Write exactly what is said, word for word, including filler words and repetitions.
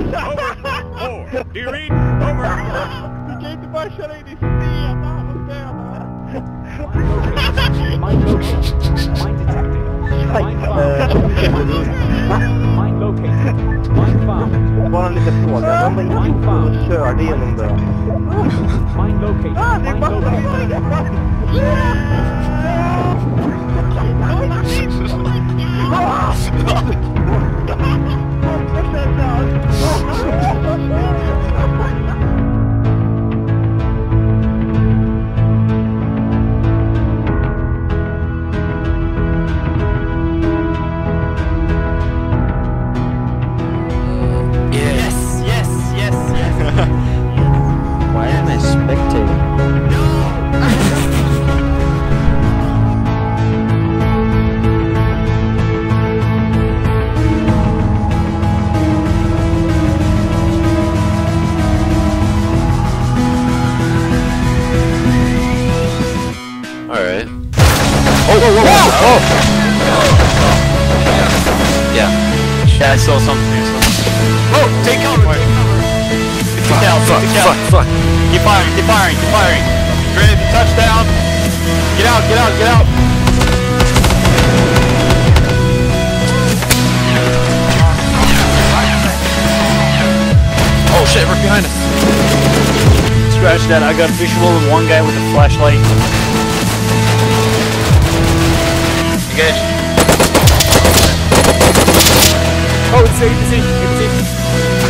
Over. Do you read? Over. Du kan inte bara köra in i stenar och döda. Mind located. Mind detected. Mind found. Mind located. Mind found. Bara en liten fråga. Vem var inte som körde genom det? Mind located. Mind located. Yes, yes, yes, yes. Why am I spectating? Alright. Oh, whoa, whoa, whoa! Oh! Yeah. Yeah, I saw something. Oh, take cover! Take cover! Get the cow, Fuck, get the cow. fuck, fuck. Keep firing, keep firing, keep firing. Ready, touchdown. Get out, get out, get out. Oh shit, right behind us. Scratch that, I got visual of one guy with a flashlight. Engage. Oh, it's A, it's A, it's A.